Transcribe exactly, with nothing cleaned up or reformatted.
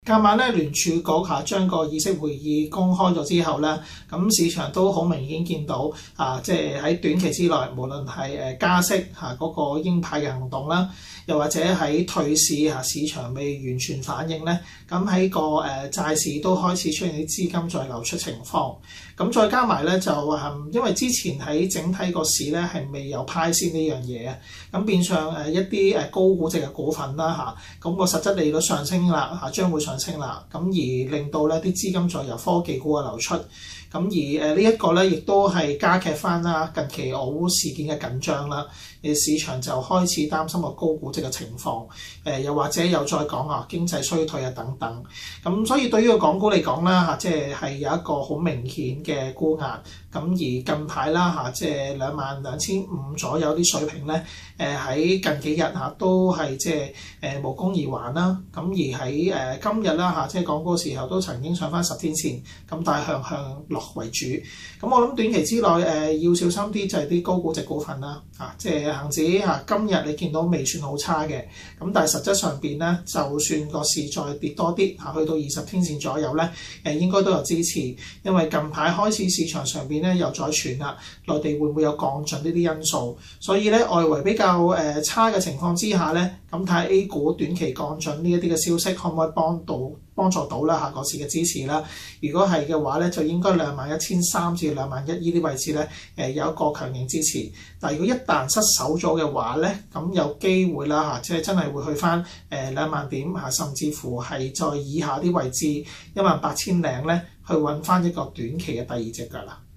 今晚咧聯儲局嚇將個議息會議公開咗之後咧，咁市場都好明顯見到啊，即係喺短期之內，無論係誒加息嚇嗰個鷹派嘅行動啦，又或者喺退市嚇市場未完全反應咧，咁喺個誒債市都開始出現啲資金再流出情況。咁再加埋咧就誒，因為之前喺整體個市咧係未有派先呢樣嘢啊，咁變相誒一啲誒高估值嘅股份啦嚇，咁個實質利率上升啦嚇，將會上升啦，咁而令到咧啲資金再由科技股嘅流出，咁而誒呢一個咧亦都係加劇翻啦近期俄烏事件嘅緊張啦，誒市場就開始擔心個高估值嘅情況，誒又或者又再講啊經濟衰退啊等等，咁所以對於個港股嚟講啦嚇，即係係有一個好明顯嘅沽壓，咁而近排啦嚇，即係兩萬兩千五左右啲水平咧，誒喺近幾日嚇都係即係誒無功而還啦，咁而喺誒今日啦嚇，即係港股嘅時候都曾經上翻十天線，咁但係向向落為主，咁我諗短期之內誒要小心啲就係啲高估值股份啦，嚇即係恆指嚇今日你見到未算好差嘅，咁但係實質上邊咧，就算個市再跌多啲嚇，去到二十天線左右咧，誒應該都有支持，因為近排開始市場上邊咧又再傳啦，內地會唔會有降準呢啲因素，所以咧外圍比較誒差嘅情況之下咧，咁睇下 A 股短期降準呢一啲嘅消息可唔可以幫到幫助到啦下個市嘅支持啦？如果係嘅話咧，就應該兩萬一千三至兩萬一呢啲位置咧，誒有一個強勁支持。但係如果一旦失守咗嘅話咧，咁有機會啦嚇，即係真係會去翻誒兩萬點嚇，甚至乎係再以下啲位置一萬八千零咧，去揾翻一個短期嘅第二隻腳啦。